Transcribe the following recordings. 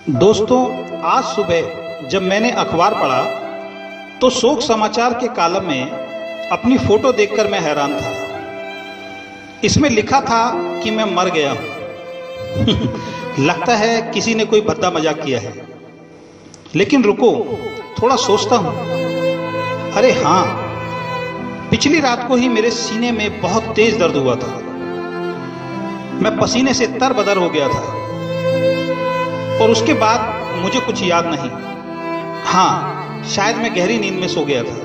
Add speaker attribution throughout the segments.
Speaker 1: दोस्तों, आज सुबह जब मैंने अखबार पढ़ा तो शोक समाचार के कॉलम में अपनी फोटो देखकर मैं हैरान था। इसमें लिखा था कि मैं मर गया हूं। लगता है किसी ने कोई भद्दा मजाक किया है। लेकिन रुको, थोड़ा सोचता हूं। अरे हाँ, पिछली रात को ही मेरे सीने में बहुत तेज दर्द हुआ था। मैं पसीने से तरबतर हो गया था और उसके बाद मुझे कुछ याद नहीं। हाँ, शायद मैं गहरी नींद में सो गया था।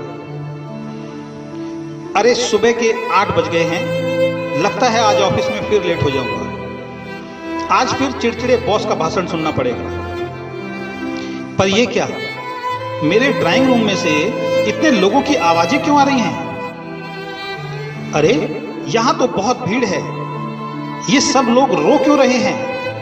Speaker 1: अरे सुबह के 8 बज गए हैं। लगता है आज ऑफिस में फिर लेट हो जाऊंगा। आज फिर चिड़चिड़े बॉस का भाषण सुनना पड़ेगा। पर यह क्या, मेरे ड्राइंग रूम में से इतने लोगों की आवाजें क्यों आ रही हैं? अरे यहां तो बहुत भीड़ है। ये सब लोग रो क्यों रहे हैं?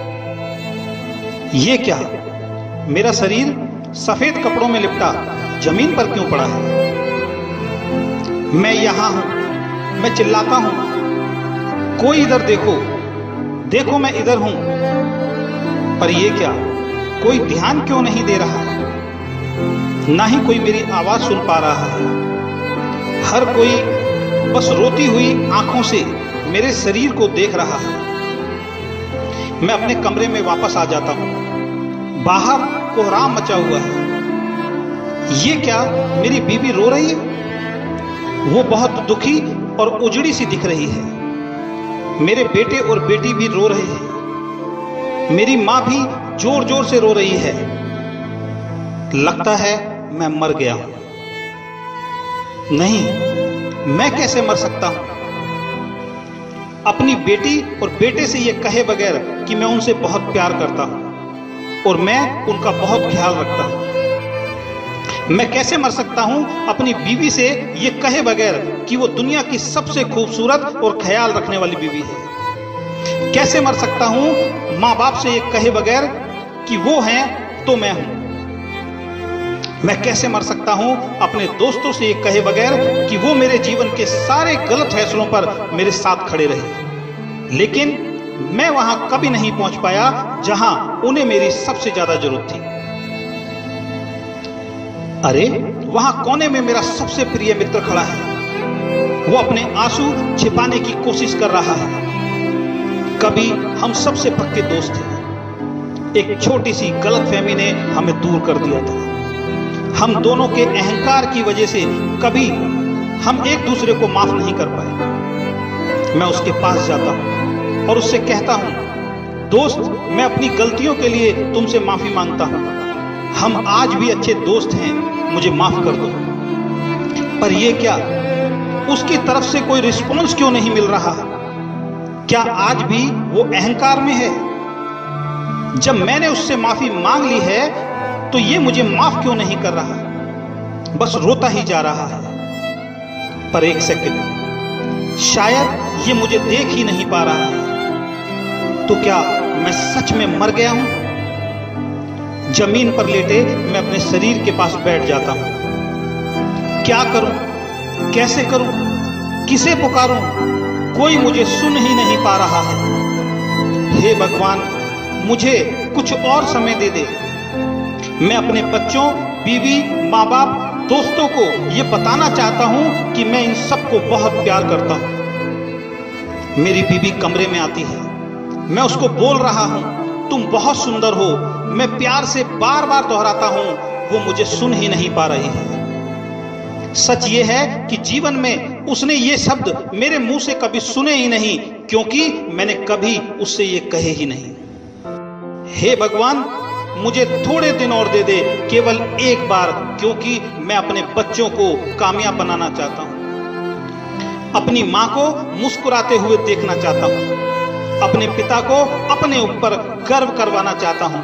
Speaker 1: ये क्या, मेरा शरीर सफेद कपड़ों में लिपटा जमीन पर क्यों पड़ा है? मैं यहां हूं, मैं चिल्लाता हूं, कोई इधर देखो, देखो मैं इधर हूं। पर ये क्या, कोई ध्यान क्यों नहीं दे रहा? ना ही कोई मेरी आवाज सुन पा रहा है। हर कोई बस रोती हुई आंखों से मेरे शरीर को देख रहा है। मैं अपने कमरे में वापस आ जाता हूं। बाहर कोहराम मचा हुआ है। ये क्या, मेरी बीवी रो रही है? वो बहुत दुखी और उजड़ी सी दिख रही है। मेरे बेटे और बेटी भी रो रहे हैं। मेरी मां भी जोर जोर से रो रही है। लगता है मैं मर गया हूं। नहीं, मैं कैसे मर सकता हूं? अपनी बेटी और बेटे से ये कहे बगैर कि मैं उनसे बहुत प्यार करता हूं और मैं उनका बहुत ख्याल रखता हूं। मैं कैसे मर सकता हूं अपनी बीवी से ये कहे बगैर कि वो दुनिया की सबसे खूबसूरत और ख्याल रखने वाली बीवी है? कैसे मर सकता हूं माँ बाप से ये कहे बगैर कि वो हैं तो मैं हूं? मैं कैसे मर सकता हूं अपने दोस्तों से ये कहे बगैर कि वो मेरे जीवन के सारे गलत फैसलों पर मेरे साथ खड़े रहे, लेकिन मैं वहां कभी नहीं पहुंच पाया जहां उन्हें मेरी सबसे ज्यादा जरूरत थी। अरे वहां कोने में मेरा सबसे प्रिय मित्र खड़ा है। वो अपने आंसू छिपाने की कोशिश कर रहा है। कभी हम सबसे पक्के दोस्त थे। एक छोटी सी गलतफहमी ने हमें दूर कर दिया था। हम दोनों के अहंकार की वजह से कभी हम एक दूसरे को माफ नहीं कर पाए। मैं उसके पास जाता हूं और उससे कहता हूं, दोस्त, मैं अपनी गलतियों के लिए तुमसे माफी मांगता हूं। हम आज भी अच्छे दोस्त हैं, मुझे माफ कर दो। पर यह क्या, उसकी तरफ से कोई रिस्पॉन्स क्यों नहीं मिल रहा? क्या आज भी वो अहंकार में है? जब मैंने उससे माफी मांग ली है तो ये मुझे माफ क्यों नहीं कर रहा? बस रोता ही जा रहा है। पर एक सेकंड, शायद ये मुझे देख ही नहीं पा रहा है। तो क्या मैं सच में मर गया हूं? जमीन पर लेटे मैं अपने शरीर के पास बैठ जाता हूं। क्या करूं, कैसे करूं, किसे पुकारूं? कोई मुझे सुन ही नहीं पा रहा है। हे भगवान, मुझे कुछ और समय दे दे। मैं अपने बच्चों, बीवी, माँ बाप, दोस्तों को यह बताना चाहता हूं कि मैं इन सबको बहुत प्यार करता हूं। मेरी बीवी कमरे में आती है। मैं उसको बोल रहा हूं, तुम बहुत सुंदर हो। मैं प्यार से बार बार दोहराता हूं, वो मुझे सुन ही नहीं पा रही है। सच ये है कि जीवन में उसने ये शब्द मेरे मुंह से कभी सुने ही नहीं, क्योंकि मैंने कभी उससे ये कहे ही नहीं। हे भगवान, मुझे थोड़े दिन और दे दे, केवल एक बार, क्योंकि मैं अपने बच्चों को कामयाब बनाना चाहता हूं। अपनी मां को मुस्कुराते हुए देखना चाहता हूं। अपने पिता को अपने ऊपर गर्व करवाना चाहता हूं।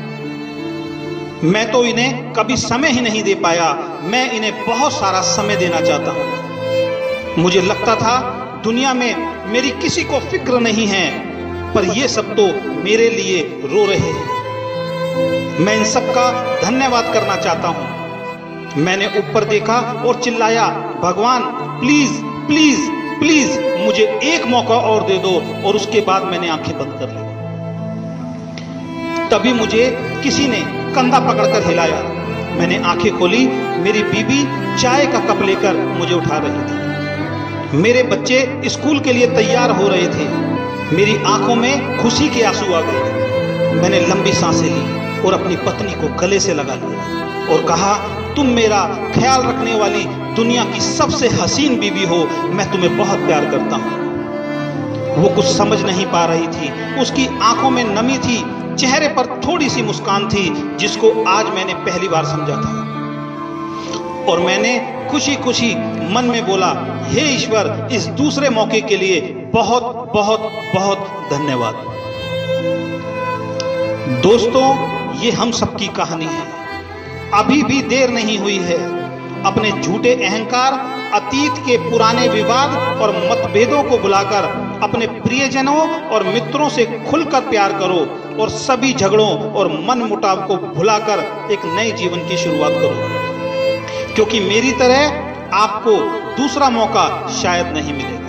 Speaker 1: मैं तो इन्हें कभी समय ही नहीं दे पाया। मैं इन्हें बहुत सारा समय देना चाहता हूं। मुझे लगता था दुनिया में मेरी किसी को फिक्र नहीं है, पर ये सब तो मेरे लिए रो रहे हैं। मैं इन सब का धन्यवाद करना चाहता हूं। मैंने ऊपर देखा और चिल्लाया, भगवान प्लीज प्लीज प्लीज मुझे एक मौका और दे दो। और उसके बाद मैंने आंखें बंद कर ली। तभी मुझे किसी ने कंधा पकड़कर हिलाया। मैंने आंखें खोली, मेरी बीबी चाय का कप लेकर मुझे उठा रही थी। मेरे बच्चे स्कूल के लिए तैयार हो रहे थे। मेरी आंखों में खुशी के आंसू आ गए। मैंने लंबी सांसें ली और अपनी पत्नी को गले से लगा लिया और कहा, तुम मेरा ख्याल रखने वाली दुनिया की सबसे हसीन बीबी हो, मैं तुम्हें बहुत प्यार करता हूं। वो कुछ समझ नहीं पा रही थी। उसकी आंखों में नमी थी, चेहरे पर थोड़ी सी मुस्कान थी, जिसको आज मैंने पहली बार समझा था। और मैंने खुशी खुशी मन में बोला, हे ईश्वर, इस दूसरे मौके के लिए बहुत बहुत बहुत धन्यवाद। दोस्तों, ये हम सबकी कहानी है। अभी भी देर नहीं हुई है। अपने झूठे अहंकार, अतीत के पुराने विवाद और मतभेदों को बुलाकर अपने प्रियजनों और मित्रों से खुलकर प्यार करो और सभी झगड़ों और मन मुटाव को भुलाकर एक नए जीवन की शुरुआत करो, क्योंकि मेरी तरह आपको दूसरा मौका शायद नहीं मिलेगा।